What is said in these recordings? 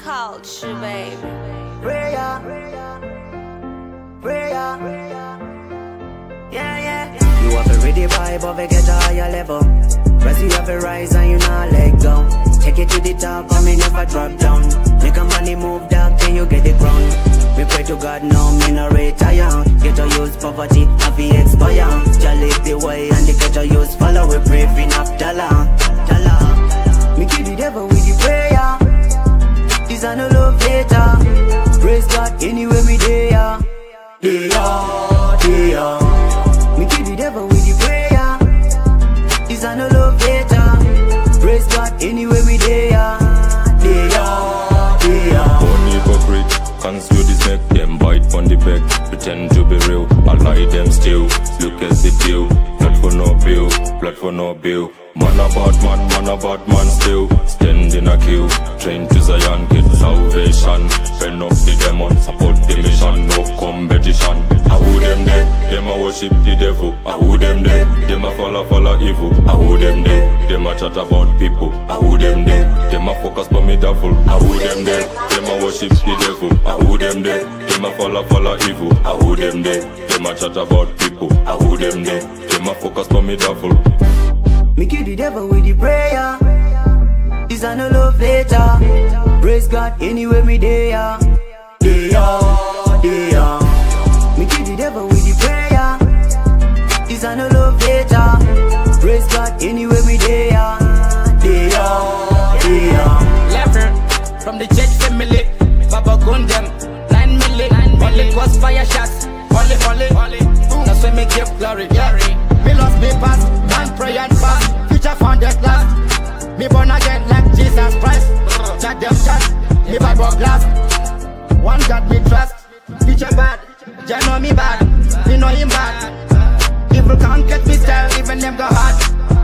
culture, baby. Prayer, prayer, yeah, yeah. You have a ready vibe of a get a higher level. Press you have a rise and you not let go. Take it to the top and me never drop down. Make a money move down till you get the crown. We pray to God now, me no retire. Get to use poverty, happy expire. Jah lead the way and the get to use follow. We pray for enough dollar. Me kill the devil with the prayer. This a no love later. Praise God anyway me there. Yeah. Me kill the devil with the prayer. This a no love later. Praise God anyway me there. Yeah. Born hypocrite, conceal this neck, them bite on the back. Pretend to be real, I lie them still. Look at the deal, blood for no bill, blood for no bill. Man a bad man still. Stand in a queue, train to Zion, get salvation. Bend up the demon, support the mission, no competition. I who them there, them a worship the devil. I who them there, them a follow evil. I who them there, them a chat about people. I who them there, them a focus on me devil. I who them there, them a worship the devil. I who them there, them a follow evil. I who them there, them a chat about people. I who them there, them a focus on me devil. Me kill the devil with the prayer. This a no love later. Praise God anyway me there. Yeah. Me kill the devil with the prayer. This a no love later. Praise God anyway me there. Yeah. Level from the church family. Baba Gundam 9 million. Only cause fire shots. Only. That's why me give glory. Me lost me past, man pray and fast. Future found at last. Me born again like Jesus Christ. Chat them chat, me Bible glass. One God me trust. Future bad, Jah know me bad. Me know him bad. Evil can't get me style, even them go hard.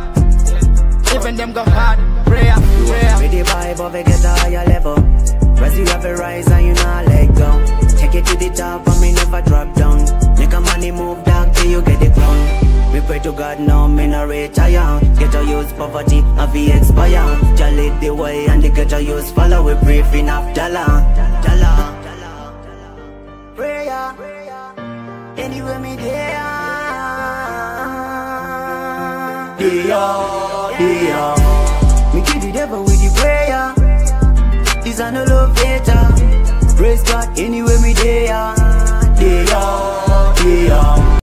Prayer. With the vibe of a get a higher level. Press you have a rise and you not let go. Take it to the top and me never drop down. Make a money move down till you get the crown. We pray to God now, me no retire. Get to use poverty, happy expire. Jah lead the way and the get to use follow. We pray for enough dollar. Prayer, anyway me there. Yeah. Me kill the devil with the prayer. This a no love later. Praise God anyway me there. Yeah.